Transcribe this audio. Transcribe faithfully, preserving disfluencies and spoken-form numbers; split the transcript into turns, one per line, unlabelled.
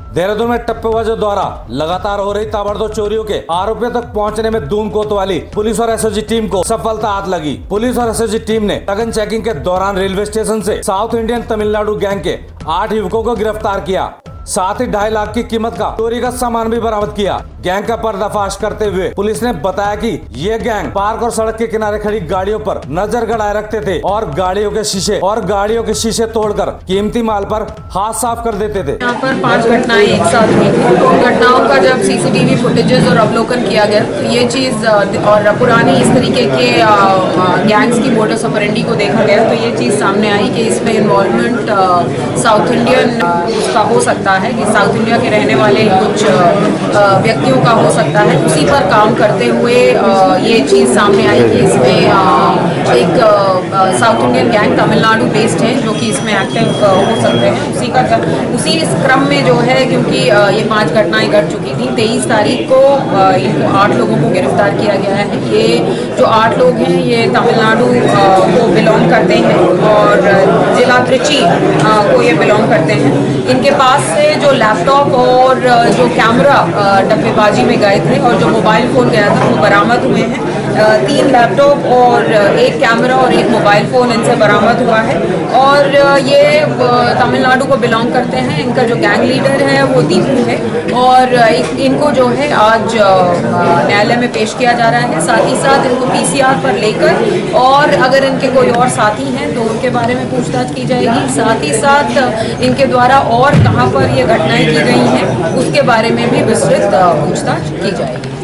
देहरादून में टप्पेबाजों द्वारा लगातार हो रही ताबड़तोड़ चोरियों के आरोपियों तक पहुंचने में धूम कोतवाली पुलिस और एसओजी टीम को सफलता हाथ लगी। पुलिस और एसओजी टीम ने सघन चेकिंग के दौरान रेलवे स्टेशन से साउथ इंडियन तमिलनाडु गैंग के आठ युवकों को गिरफ्तार किया। साथ ही ढाई लाख की कीमत का चोरी का सामान भी बरामद किया। गैंग का पर्दाफाश करते हुए पुलिस ने बताया कि ये गैंग पार्क और सड़क के किनारे खड़ी गाड़ियों पर नजर गड़ाए रखते थे और गाड़ियों के शीशे और गाड़ियों के शीशे तोड़कर कीमती माल पर हाथ साफ कर देते थे।
यहाँ पर पांच घटनाएं एक साथ हुई थी। तो घटनाओं का जब सीसीटीवी फुटेजेस और अवलोकन किया गया तो ये चीज और पुरानी इस तरीके के गैंग्स की मोडस ऑपरेंडी को देखा गया तो ये चीज सामने आई कि इसमें इन्वॉल्वमेंट साउथ इंडियन का हो सकता है कि साउथ इंडिया के रहने वाले कुछ व्यक्तियों का हो सकता है। उसी पर काम करते हुए ये चीज़ सामने आई कि इसमें एक south Indian gang Tamil Nadu based है जो कि इसमें एक्टिव हो सकते हैं। उसी का उसी इस क्रम में जो है क्योंकि ये पांच घटनाएं घट चुकी थी, तेईस तारीख को इनको आठ लोगों को गिरफ्तार किया गया है। ये जो आठ लोग हैं ये तमिलनाडु को बिलोंग करते हैं और जिला त्रिची को ये बिलोंग करते हैं। इनके पास से जो लैपटॉप और जो कैमरा डब्बेबाजी में गए थे और जो मोबाइल फ़ोन गया था वो बरामद हुए हैं। तीन लैपटॉप और एक कैमरा और एक मोबाइल फ़ोन इनसे बरामद हुआ है और ये तमिलनाडु को बिलोंग करते हैं। इनका जो गैंग लीडर है वो दीपू है और इनको जो है आज न्यायालय में पेश किया जा रहा है। साथ ही साथ इनको पीसीआर पर लेकर और अगर इनके कोई और साथी हैं तो उनके बारे में पूछताछ की जाएगी। साथ ही साथ इनके द्वारा और कहाँ पर ये घटनाएं की गई हैं उसके बारे में भी विस्तृत पूछताछ की जाएगी।